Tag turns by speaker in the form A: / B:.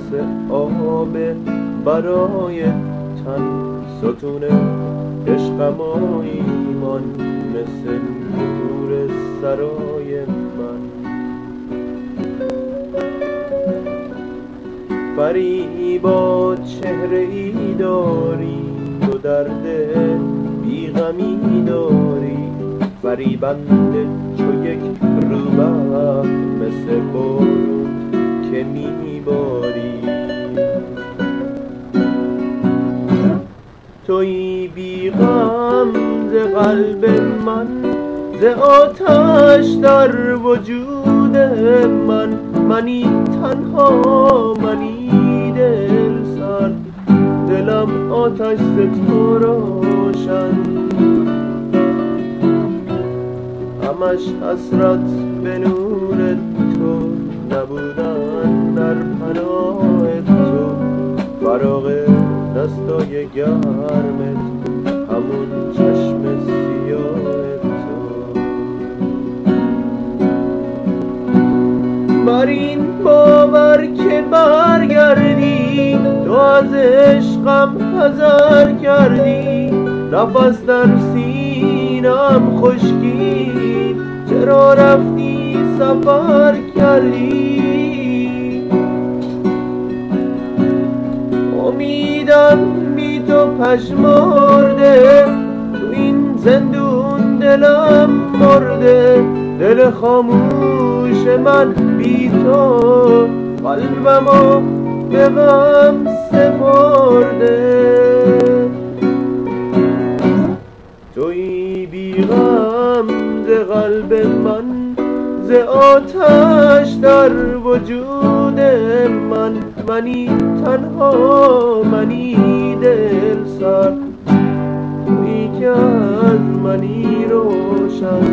A: مثل آب برای تن، ستون عشقم و ایمان مثل نور سرای من. فریبا چهره ای داری، تو درد بیغمی داری، فریبنده چو یک روبه مثل بارون که میباری. تویی بیغم ز قلب من، ز آتش در وجود من، منی تنها، منی دل سرد، دلم آتش ز تو روشن. همش حسرت به نور تو، نبودن در پناه تو، فراغ دستای گرمت، همون چشم سیاه تو. بر این باور که برگردی، تو از عشقم حذر کردی، نفس در سینم خشکید، چرا رفتی سفر کردی؟ امیدم بی تو پژمرده، تو این زندون دلم مرده، دل خاموش من بی تو، قلبمو به غم سپرده. تویی بیغم ز قلب من، ز آتش در وجود من، منی تنها، منی دل سرد، تویی که از منی روشن.